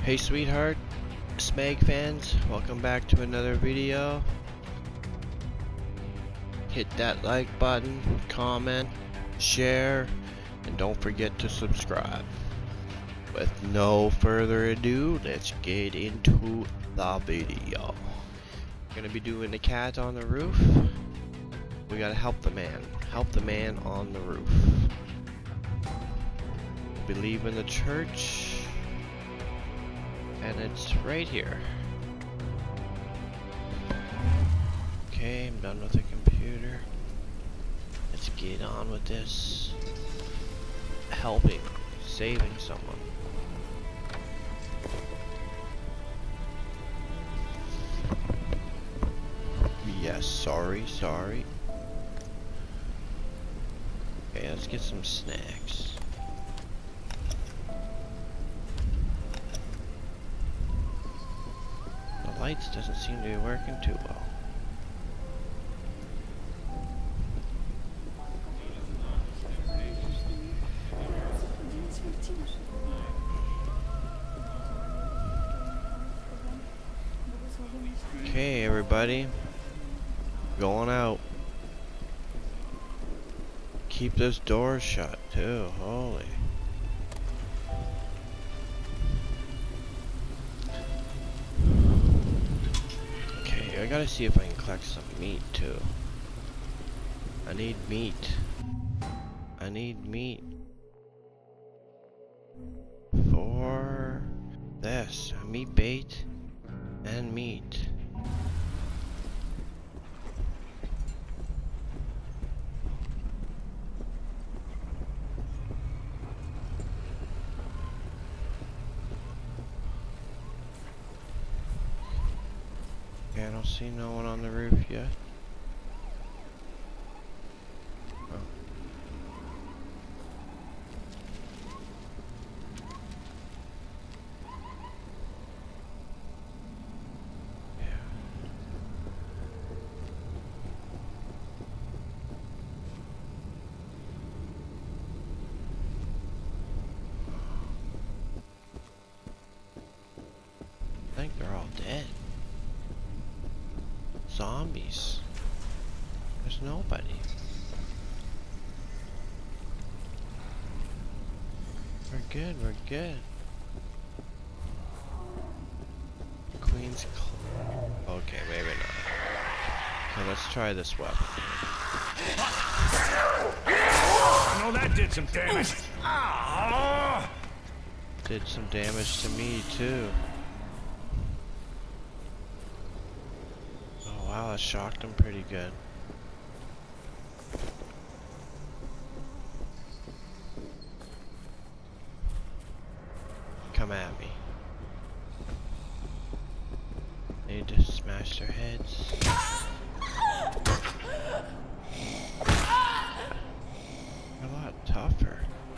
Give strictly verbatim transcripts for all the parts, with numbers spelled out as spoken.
Hey sweetheart, Smeg fans, welcome back to another video. Hit that like button, comment, share, and don't forget to subscribe. With no further ado, let's get into the video. We're gonna be doing the cat on the roof. We gotta help the man. Help the man on the roof. Believe in the church. And it's right here. Okay, I'm done with the computer. Let's get on with this. Helping, saving someone. Yes, sorry, sorry. Okay, let's get some snacks. Lights doesn't seem to be working too well. Okay, everybody, going out. Keep those doors shut too. Holy. I gotta see if I can collect some meat too. I need meat. I need meat for this. Meat bait and meat. I don't see no one on the roof yet. Oh. Yeah. I think they're all dead. Zombies. There's nobody. We're good, we're good. Queen's Cl- Okay, maybe not. Okay, let's try this weapon. I know that did some damage. Did some damage to me too. Wow, that shocked him pretty good. Come at me. Need to smash their heads. They're a lot tougher.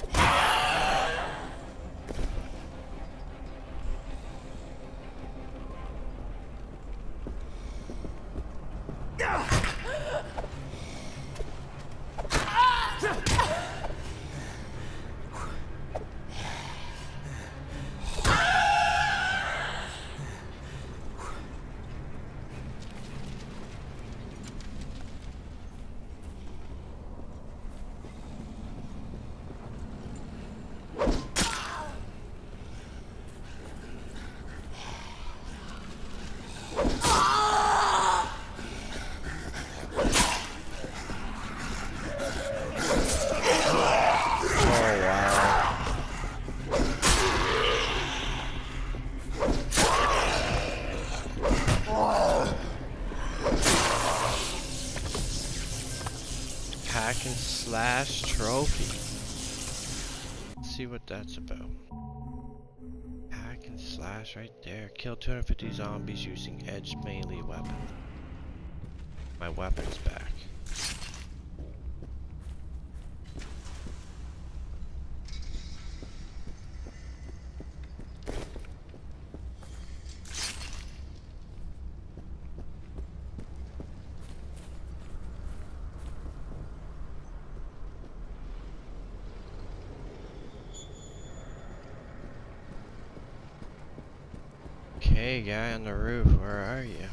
Hack and slash trophy. Let's see what that's about. Hack and slash right there. Kill two hundred fifty zombies using edge melee weapon. My weapon's back. Hey, guy on the roof, where are you?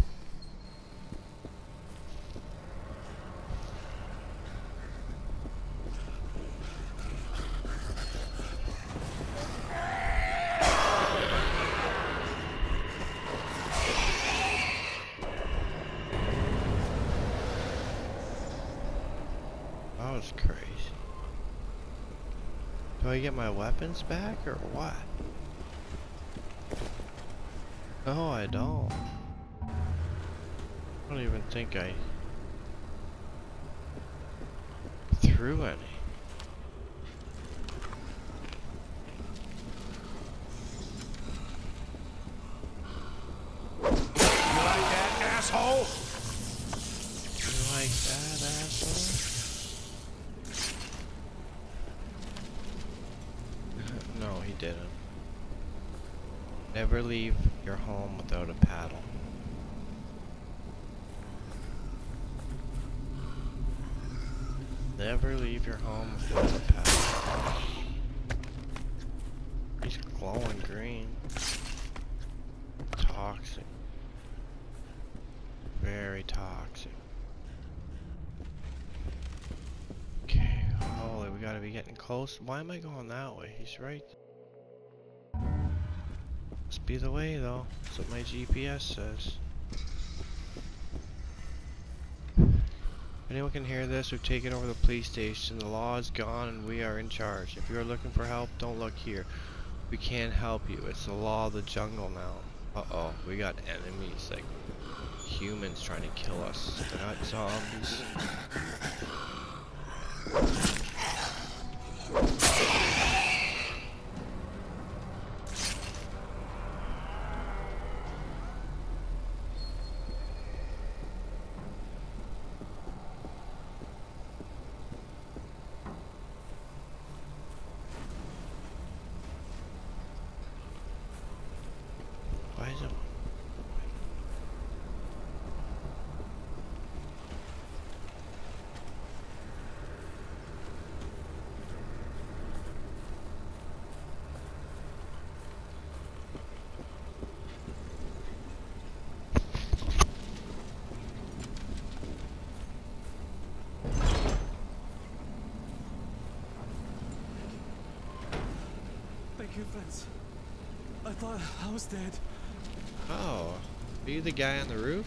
That was crazy. Do I get my weapons back or what? No, I don't. I don't even think I threw any. You like that, asshole? You like that, asshole? No, he didn't. Never leave your home without a paddle. Never leave your home without a paddle. He's glowing green. Toxic. Very toxic. Okay, holy, we gotta be getting close. Why am I going that way? He's right. Must be the way though. That's what my G P S says. If anyone can hear this, we've taken over the police station. The law is gone and we are in charge. If you are looking for help, don't look here. We can't help you. It's the law of the jungle now. Uh-oh, we got enemies, like humans trying to kill us. They're not zombies. Why is it? Thank you, Vince. I thought I was dead. Oh, are you the guy on the roof?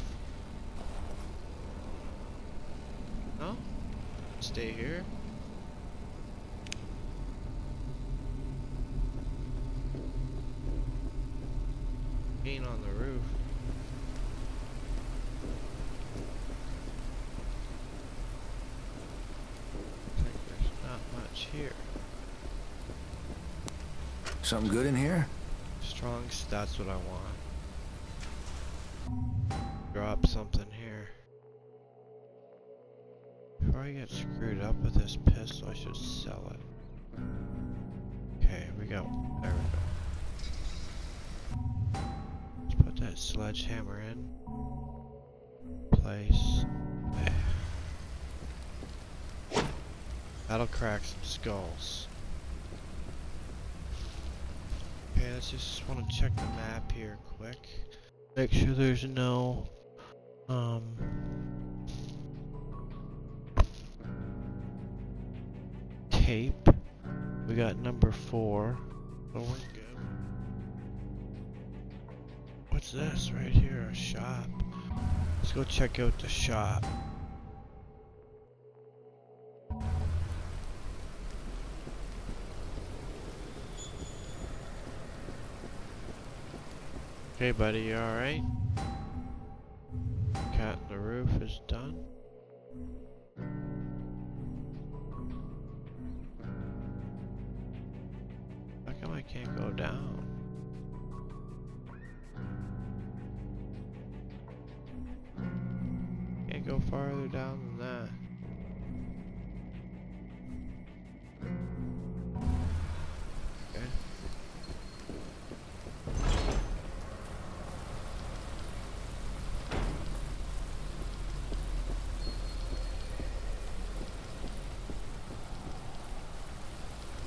No? Stay here? Being on the roof. I think there's not much here. Something good in here? Strong, that's what I want. Drop something here. Before I get screwed up with this pistol, I should sell it. Okay, we go. There we go. Let's put that sledgehammer in place. There. That'll crack some skulls. Okay, let's just want to check the map here quick. Make sure there's no um tape. We got number four. So we're good. What's this right here? A shop. Let's go check out the shop. Okay, buddy, you alright? Cat on the roof is done. How come I can't go down? Can't go farther down than that. Okay.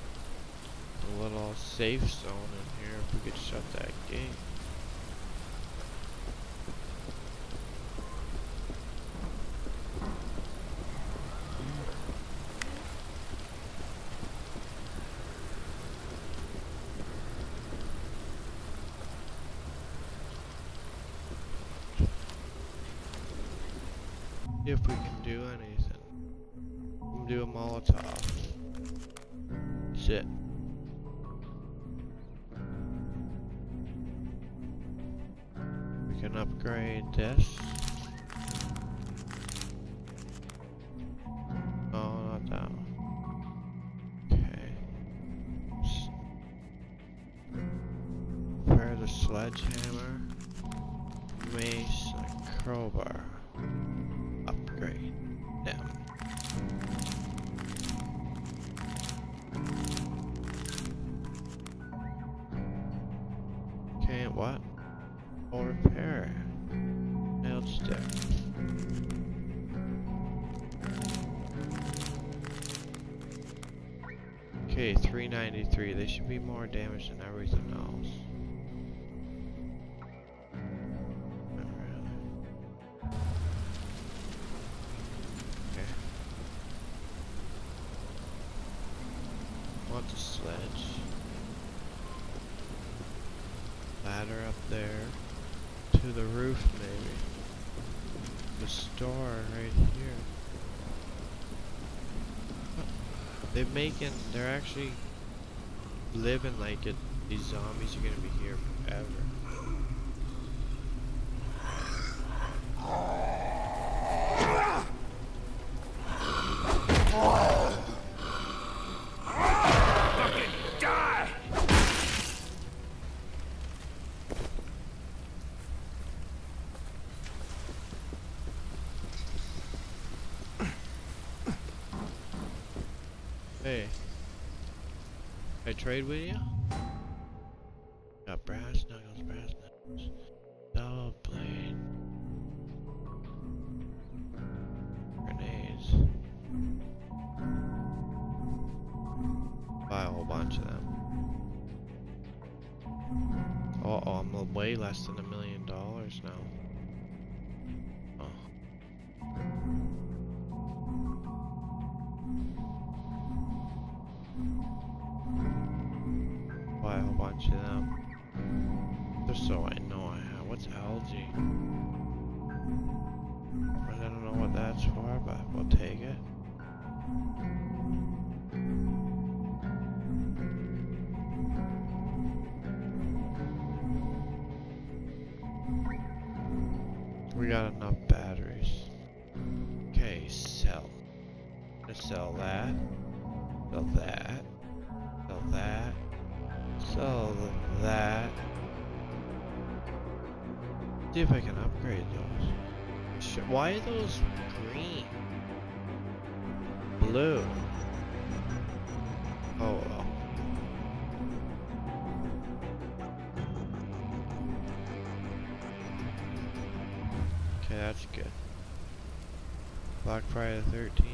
Little safe zone in here if we could shut that gate. See if we can do anything. We'll do a Molotov. Sit. We can upgrade this. Oh, not that one. Okay. Prepare the sledgehammer, mace, and crowbar. Upgrade them. Okay, what? Or repair. Nailed stick. Okay, three ninety-three. They should be more damage than everything else. Not really. Okay. Want the sledge. Ladder up there. To the roof, maybe. The store right here. They're making, they're actually living like it. These zombies are gonna be here forever. Fucking die! Hey, I trade with you? Got brass knuckles, brass knuckles, double blade, grenades. Buy a whole bunch of them. Uh oh, I'm way less than a million dollars now. Buy a whole bunch of them. Just so I know I have. What's algae? I don't know what that's for, but we'll take it. We got enough batteries. Okay, sell. Let's sell that. Sell that. Sell that. Sell that. See if I can upgrade those. Sh Why are those green? Blue. Oh well. Okay, that's good. Black Friday the thirteenth.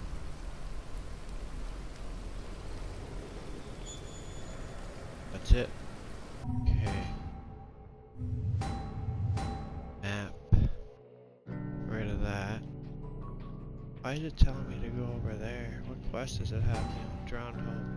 That's it. Okay. Map. Rid of that. Why is it telling me to go over there? What quest does it have? You Drowned Hope.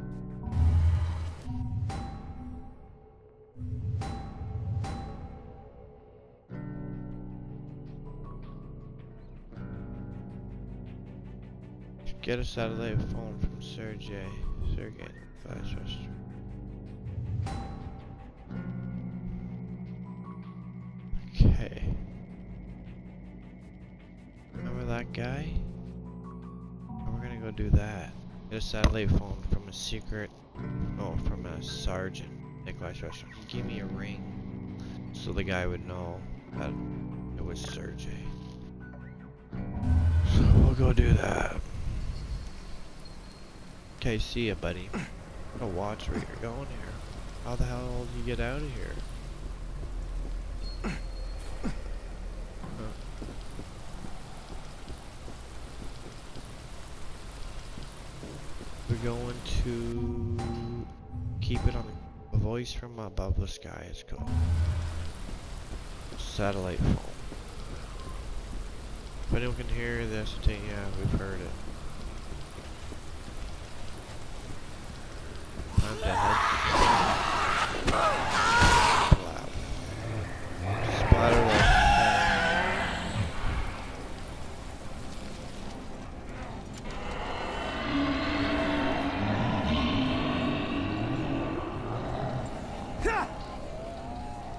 Get a satellite phone from Sergey. Sergey. Vice Restaurant. Okay. Remember that guy? Oh, we're gonna go do that. Get a satellite phone from a secret. Oh, from a sergeant. Nikolai's restaurant. Give me a ring. So the guy would know that it was Sergey. So we'll go do that. Okay, see ya, buddy. Gotta watch where you're going here. How the hell did you get out of here? Huh. We're going to keep it on a voice from above the sky. It's called satellite phone. If anyone can hear this, take yeah, we've heard it. Time to head. Splatter that.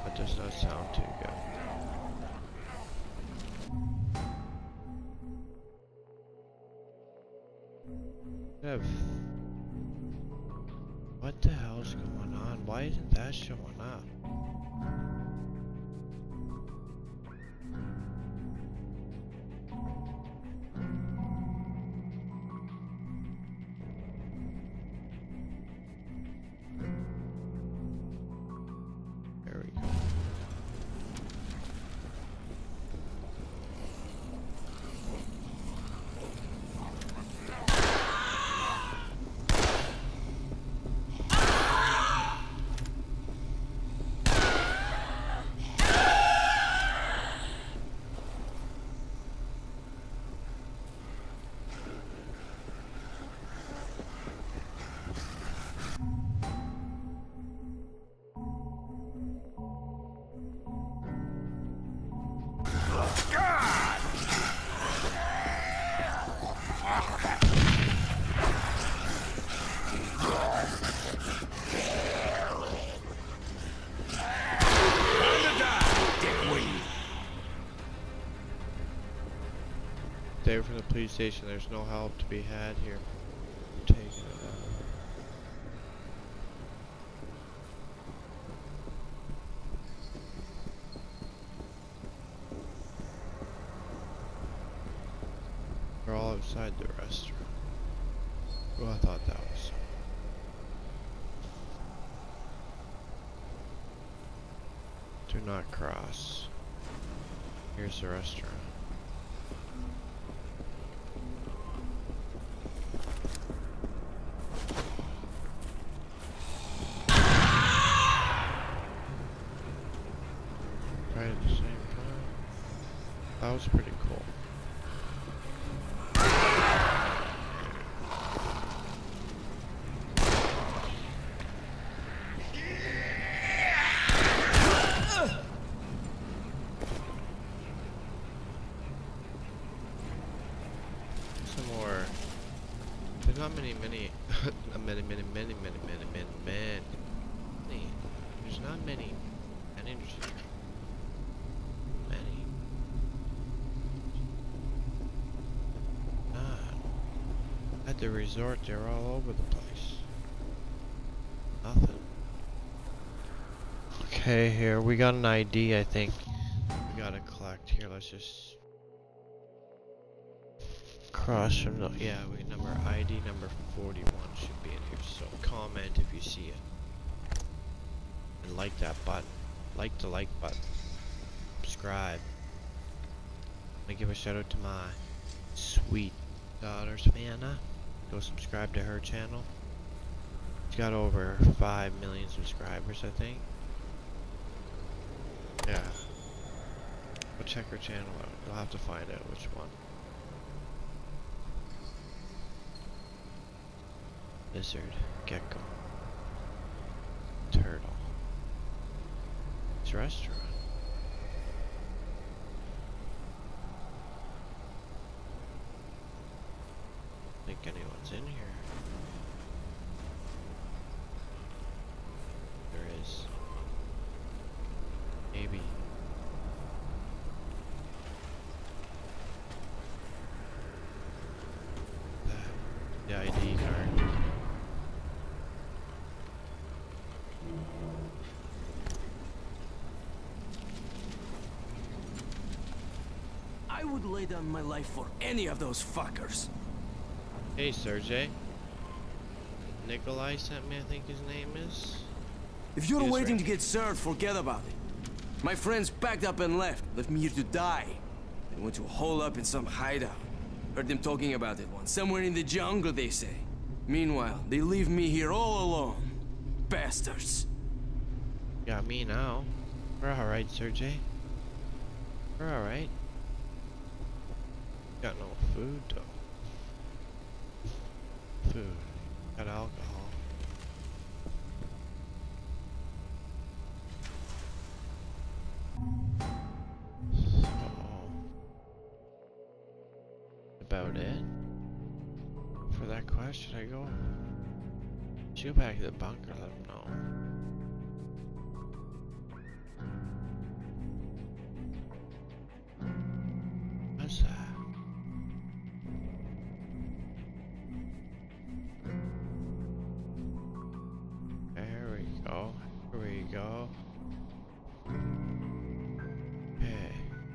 That does not sound too good. Have... What the hell's going on? Why isn't that showing up? There we go. Stay from the police station. There's no help to be had here. I'm taking it out. They're all outside the restaurant. Well, I thought that was. Do not cross. Here's the restaurant. Right at the same time. That was pretty cool. Some more. There's not many, many, many, many, many, many, many, many, many, many. There's not many enemies here. Many. Ah. At the resort, they're all over the place. Nothing. Okay, here we got an I D. I think we gotta collect here. Let's just cross from the yeah. We number I D number forty-one should be in here. So comment if you see it and like that button. Like the like button. Subscribe. I give a shout out to my sweet daughter Savannah. Go subscribe to her channel. She's got over five million subscribers, I think. Yeah. Go check her channel out. You'll have to find out which one. Lizard, gecko, turtle. It's a restaurant. I don't think anyone's in here. There is. Maybe. That. The I D card. I would lay down my life for any of those fuckers. Hey, Sergey. Nikolai sent me, I think his name is. If you're He is waiting right. to get served, forget about it. My friends packed up and left, left me here to die. They went to hole up in some hideout. Heard them talking about it once. Somewhere in the jungle, they say. Meanwhile, they leave me here all alone. Bastards. Got me now. We're alright, Sergey. We're alright. Got no food, though. Food. Got alcohol. So, about it. For that question, I go. Shoot back to the bunker, let them know. Okay.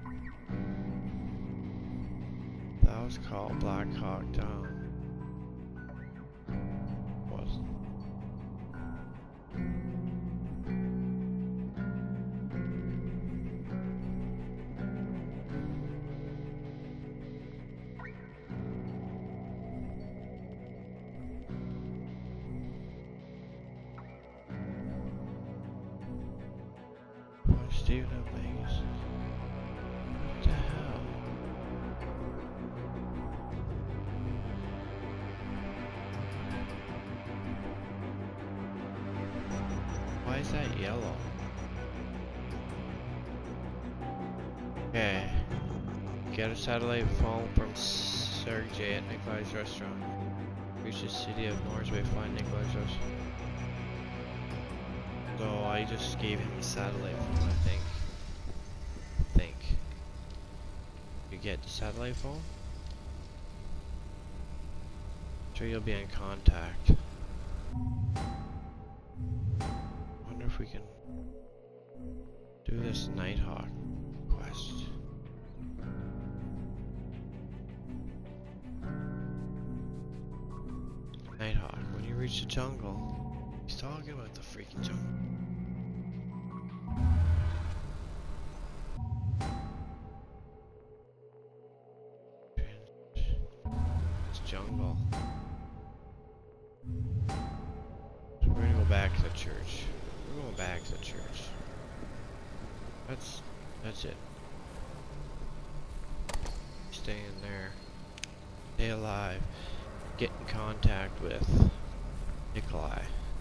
That was called Black Hawk Down. Was. Why Steven in Vegas? What the hell? Why is that yellow? Okay. Get a satellite phone from Sergey at Nikolai's restaurant. Reach the city of Norsway, find Nikolai's restaurant. So I just gave him a satellite phone, I think. I think. You get the satellite phone? Sure you'll be in contact. Wonder if we can do this Nighthawk quest. Nighthawk, when you reach the jungle. He's talking about the freaking jungle. It's jungle. So we're gonna go back to the church. We're going back to the church. That's that's it. Stay in there. Stay alive. Get in contact with Nikolai.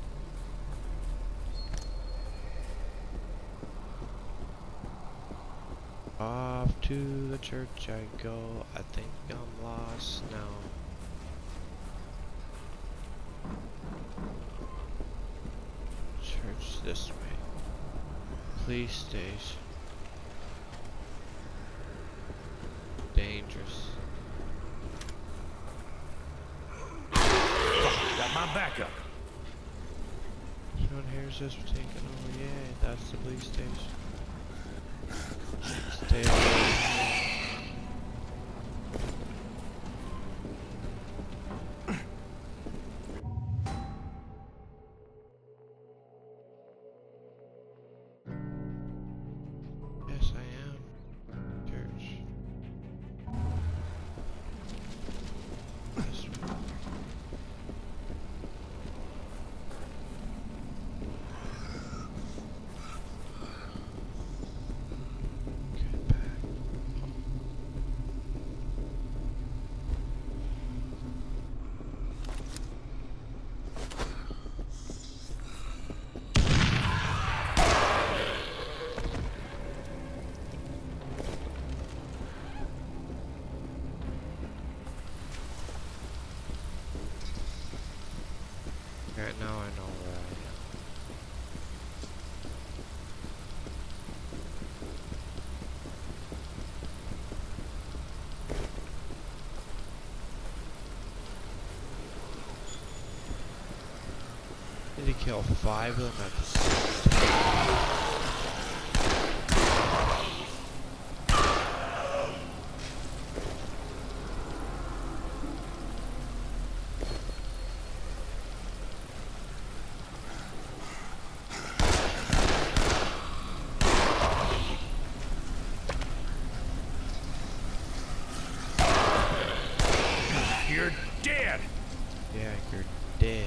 Off to the church I go. I think I'm lost now. Church this way. Police station. Dangerous. Got my backup. Someone here's us taking over. Yeah, that's the police station. Stay away. Yes, I am. Church. This way. Get back. Right now I know where I am. Did he kill five of them at the same time? You're dead. Yeah, you're dead.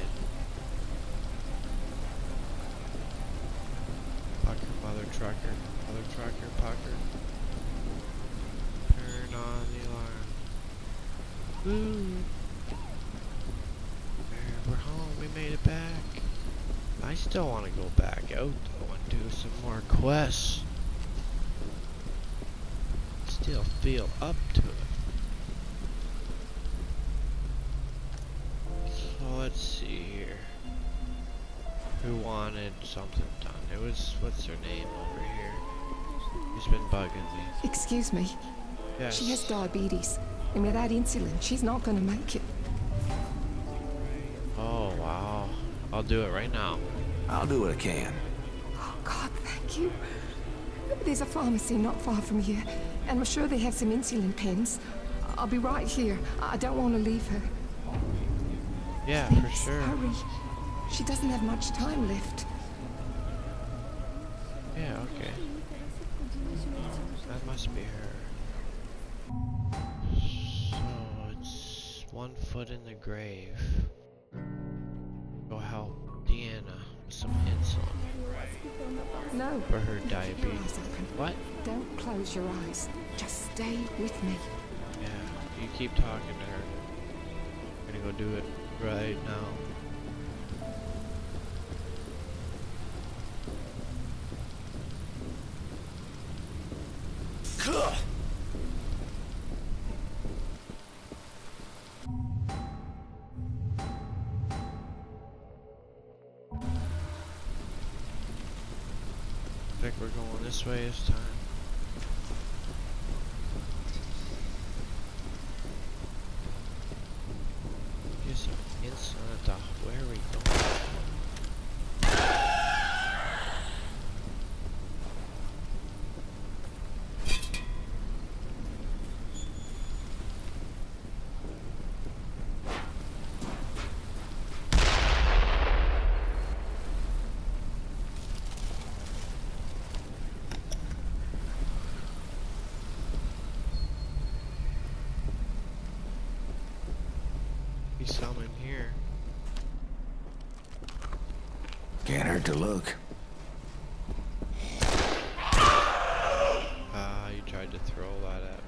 Pucker, mother trucker, mother trucker, pucker. Turn on the alarm. Woo! We're home, we made it back. I still want to go back out though and do some more quests. Still feel up to it. So let's see here. Who wanted something done? It was, what's her name over here? She's been bugging me. Excuse me. Yes. She has diabetes, and without insulin, she's not gonna make it. Oh wow. I'll do it right now. I'll do what I can. Oh God, thank you. There's a pharmacy not far from here, and I'm sure they have some insulin pens. I'll be right here. I don't want to leave her. Yeah, Please, for sure. hurry. She doesn't have much time left. Yeah, okay. That must be her. So it's one foot in the grave. Go help Deanna with some insulin No. for her Keep your diabetes. eyes open. What? Don't close your eyes. Just stay with me. Yeah, you keep talking to her. I'm gonna go do it right now. I think we're going this way this time. Get some insulin at the. Where are we going? Be some in here. Can't hurt to look. Ah, you tried to throw that at me.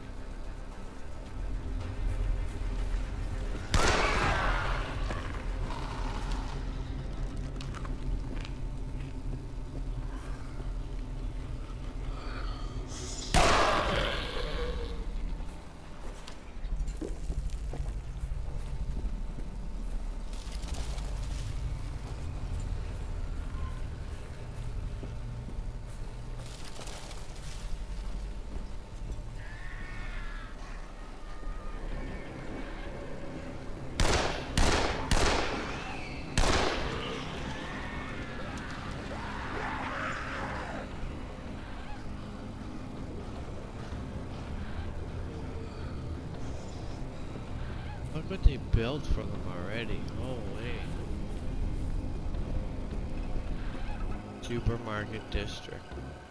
Look what they built for them already. Holy. Supermarket district.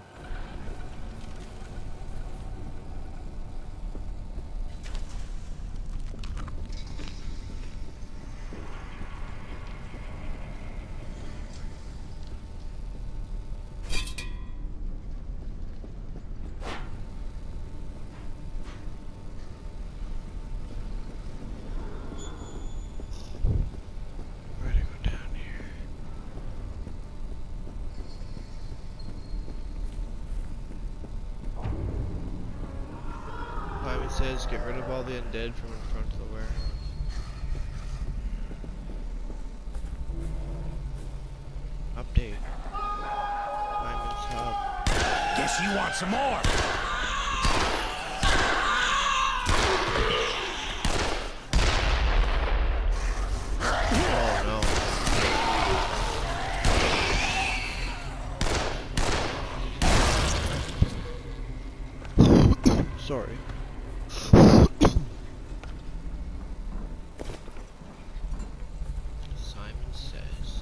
Where to go down here? Simon says get rid of all the undead from in front of the warehouse. Update. Simon's hub. Guess you want some more. Oh no. Sorry. Simon says.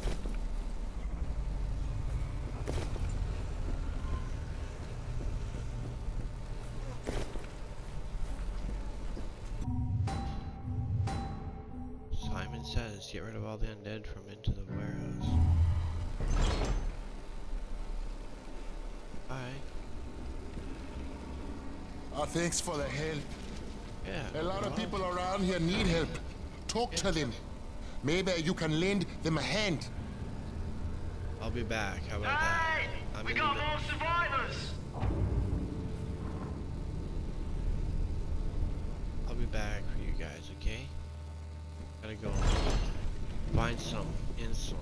Simon says get rid of all the undead from into the warehouse. Bye. Uh, thanks for the help. Yeah. A lot of well, people around here need help. Talk to them. Maybe you can lend them a hand. I'll be back. How about that? I'm We in got the more survivors! I'll be back for you guys, okay? Gotta go find some insulin.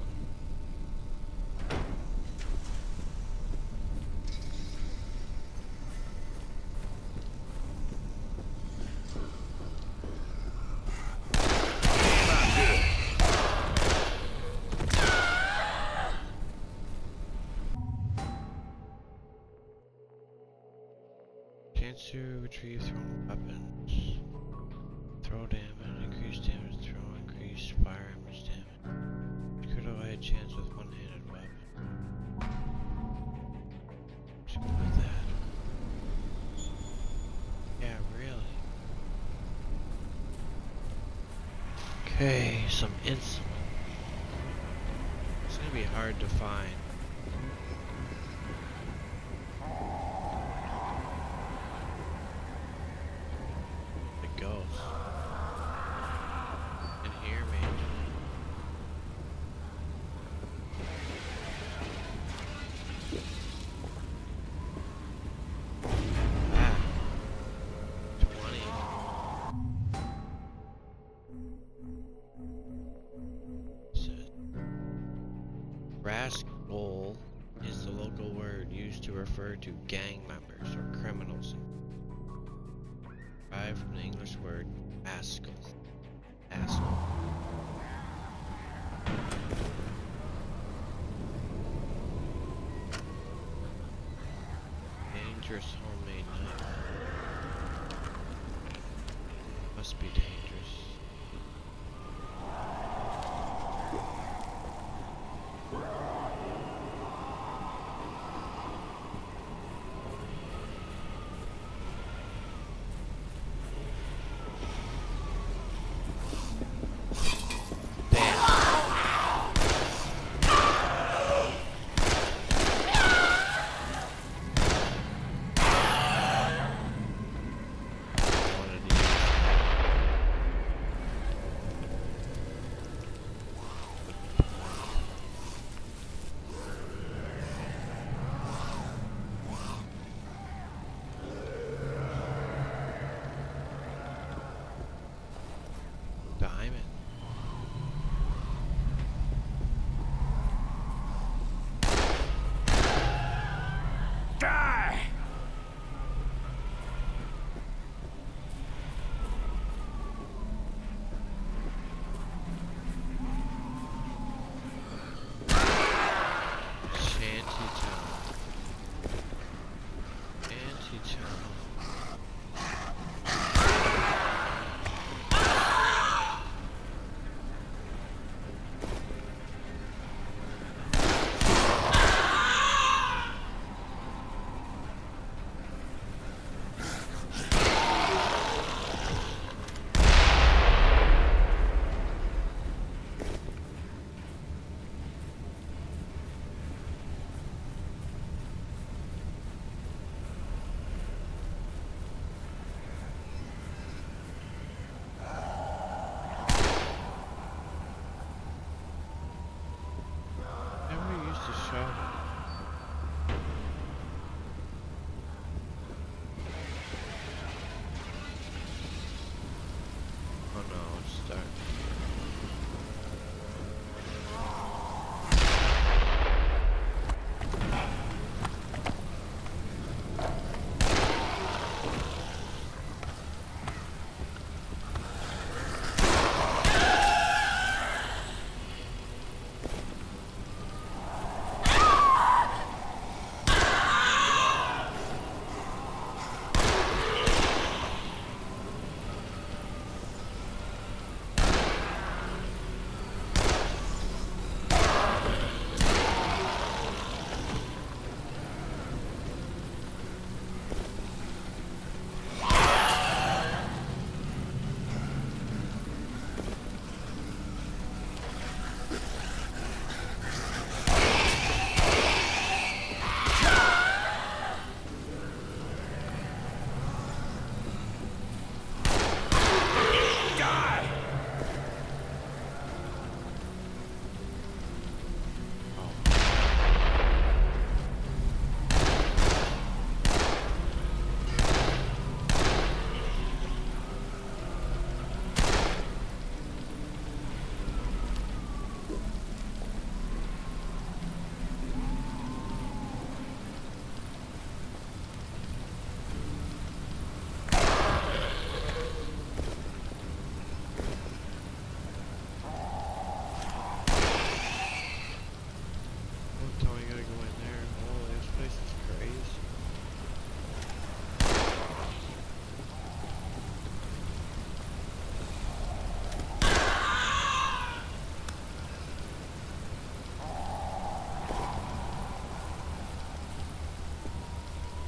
chance to retrieve thrown weapons. Throw damage, increase damage, throw, increase fire damage damage. Critical hit chance with one-handed weapon. Just go with that. Yeah, really. Okay, some insulin. It's gonna be hard to find. The ghost. Can hear me. Ah. twenty. Rascal is the local word used to refer to gang members or criminals. Derived from the English word rascal. Rascal. Dangerous homemade knife. Must be dangerous.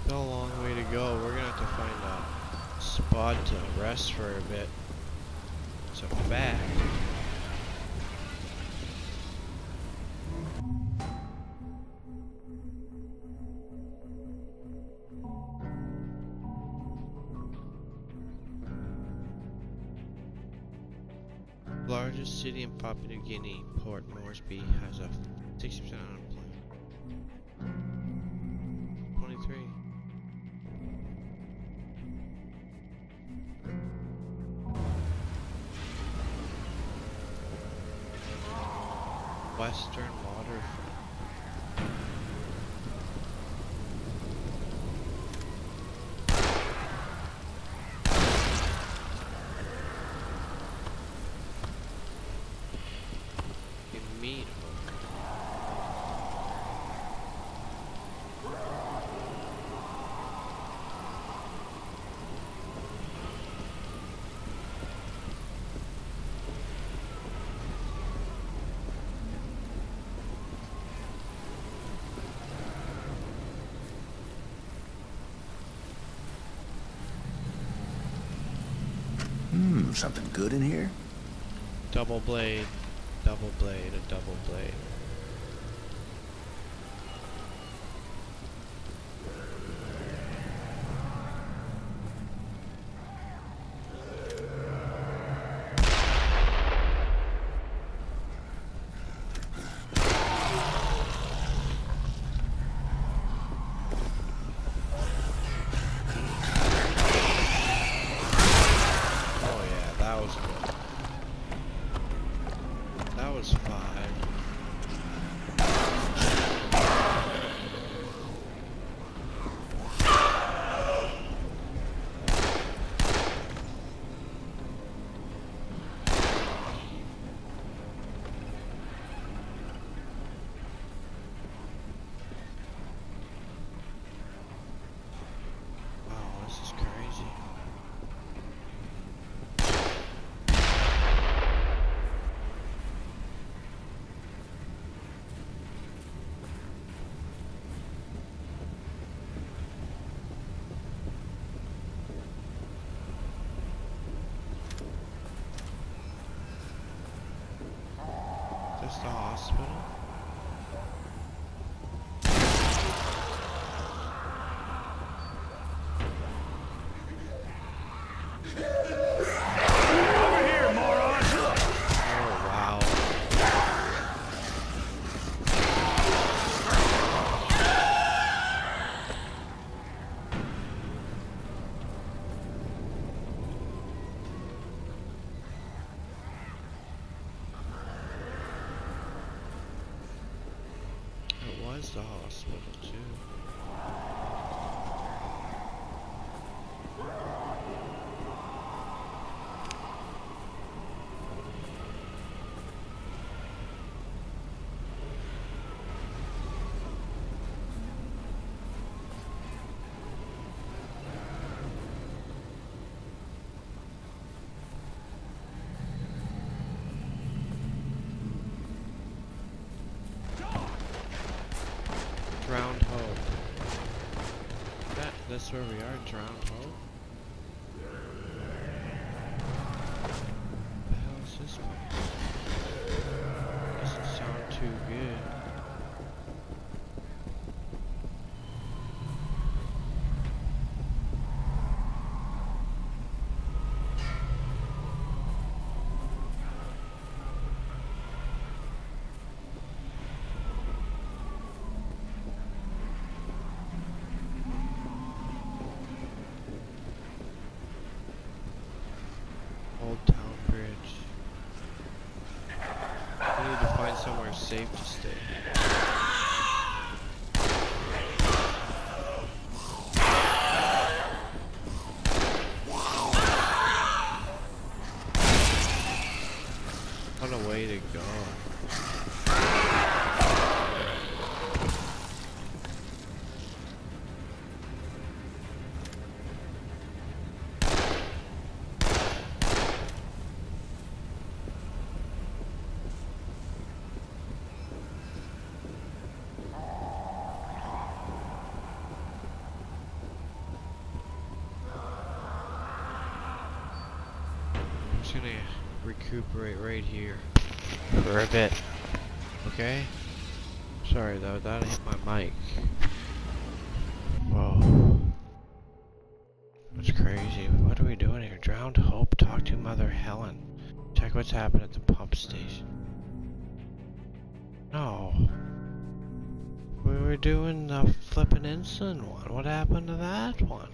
Still a long way to go. We're gonna have to find a spot to rest for a bit. It's a fact. Largest city in Papua New Guinea, Port Moresby, has a sixty percent unemployment. twenty-three. Western Waterfront. Meat hook. Hmm, something good in here? Double blade, double blade, a double blade. Just the hospital? Over here, morons! Oh, wow. It was the hospital, too. Drowned Hope. That, that's where we are, Drowned Hope? What the hell is this place? Doesn't sound too good. Old Town Bridge. We need to find somewhere safe to stay. What a way to go. just gonna recuperate right here for a bit. Okay? Sorry though, that hit my mic. Whoa. That's crazy. What are we doing here? Drowned Hope, talk to Mother Helen. Check what's happened at the pump station. No. We were doing the flippin' insulin one. What happened to that one?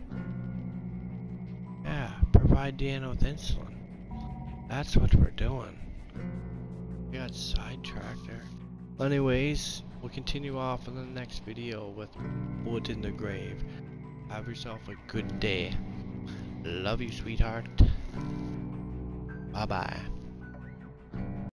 Yeah, provide Deanna with insulin. That's what we're doing. We got sidetracked there. Well, anyways, we'll continue off in the next video with Wood in the Grave. Have yourself a good day. Love you, sweetheart. Bye bye.